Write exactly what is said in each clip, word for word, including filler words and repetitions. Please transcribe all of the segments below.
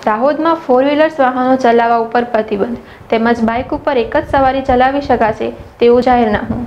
દાહોદમાં four wheelers વાહનો ચલાવવા ઉપર પ્રતિબંધ તેમજ બાઇક ઉપર એક જ સવારી ચલાવી શકાશે તેવું જાહેરનામું।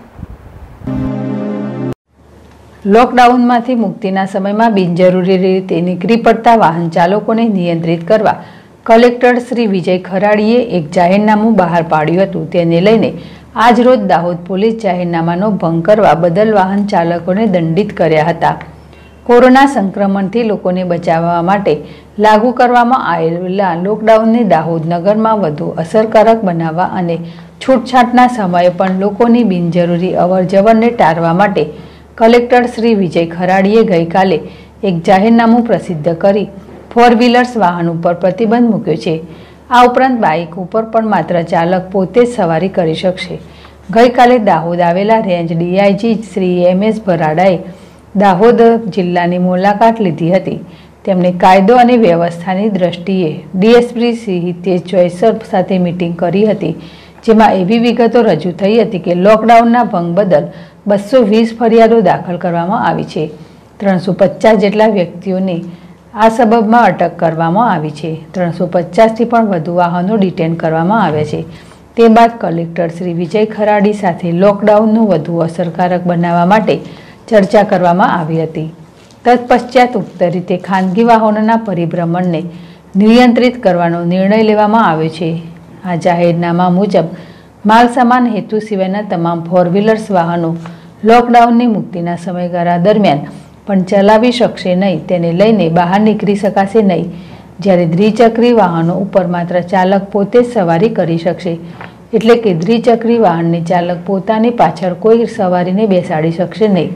લોકડાઉનમાંથી મુક્તિના સમયમાં બિનજરૂરી રીતે નીકળી પડતા વાહન ચાલકોને નિયંત્રિત કરવા કલેક્ટર શ્રી વિજય ખરાડીએ એક જાહેરનામું બહાર પાડ્યું હતું। તેને લઈને આજ રોજ દાહોદ પોલીસ જાહેરનામાનો ભંગ કરવા બદલ વાહન ચાલકોને દંડિત કર્યા હતા। કોરોના સંક્રમણથી લોકોને બચાવવા માટે લાગુ કરવામાં આવેલા લોકડાઉનને દાહોદ નગરમાં વધુ અસરકારક બનાવવા અને છૂટછાટના સમયે પણ લોકોની બિનજરૂરી અવરજવરને ટાળવા માટે કલેક્ટર શ્રી વિજય ખરાડીએ ગઈકાલે એક જાહેરનામું પ્રસિદ્ધ કરી ફોર વ્હીલર્સ વાહન ઉપર પ્રતિબંધ મૂક્યો છે। આ ઉપરાંત બાઇક ઉપર પણ માત્ર ચાલક પોતે જ સવારી કરી શકશે। ગઈકાલે દાહોદ આવેલા range DIG Shri M S ભરાડાએ દાહોદ જિલ્લાની મુલાકાત લીધી હતી। તેમણે કાયદો અને વ્યવસ્થાની દ્રષ્ટિએ ડીએસપી શ્રી હિતેશ જોયસર સાથે મીટિંગ કરી હતી, જેમાં એવી વિગતો રજૂ થઈ હતી કે લોકડાઉનના ભંગ બદલ બસો વીસ ફરિયાદો દાખલ કરવામાં આવી છે। ત્રણસો પચાસ જેટલા વ્યક્તિઓને આ સબબમાં અટક કરવામાં આવી છે। ત્રણસો પચાસથી પણ વધુ વાહનો ડિટેન કરવામાં આવ્યા છે। તે બાદ કલેક્ટર શ્રી વિજય ખરાડી સાથે લોકડાઉનનું વધુ અસરકારક બનાવવા માટે ચર્ચા કરવામાં આવી હતી। તત્પશ્ચાત ઉક્ત રીતે ખાનગી વાહનોના પરિભ્રમણને નિયંત્રિત કરવાનો નિર્ણય લેવામાં આવ્યો છે। આ જાહેરનામા મુજબ માલ સામાન હેતુ સિવાયના તમામ ફોર વ્હીલર્સ વાહનો લોકડાઉનની મુક્તિના સમયગાળા દરમિયાન પણ ચલાવી શકશે નહીં। તેને લઈને બહાર નીકળી શકાશે નહીં। જ્યારે દ્વિચક્રી વાહનો ઉપર માત્ર ચાલક પોતે જ સવારી કરી શકશે, એટલે કે દ્વિચક્રી વાહનની ચાલક પોતાની પાછળ કોઈ સવારીને બેસાડી શકશે નહીં।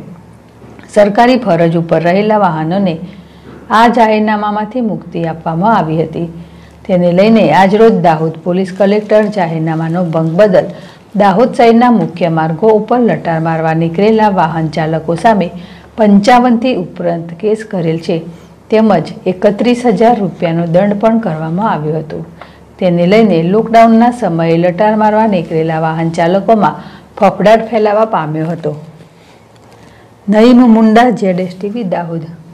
સરકારી ફરજ ઉપર રહેલા વાહનોને આ જાહેરનામામાંથી મુક્તિ આપવામાં આવી હતી। તેને લઈને આજરોજ દાહોદ પોલીસ કલેક્ટર જાહેરનામાનો ભંગ બદલ દાહોદ શહેરના મુખ્ય માર્ગો ઉપર લટાર મારવા નીકળેલા વાહન ચાલકો સામે પંચાવનથી ઉપરાંત કેસ કરેલ છે, તેમજ એકત્રીસ હજાર રૂપિયાનો દંડ પણ કરવામાં આવ્યો હતો। તેને લઈને લોકડાઉનના સમયે લટાર મારવા નીકળેલા વાહન ચાલકોમાં ફફડાટ ફેલાવા પામ્યો હતો। Naeem Munda, Z S TV Dahod.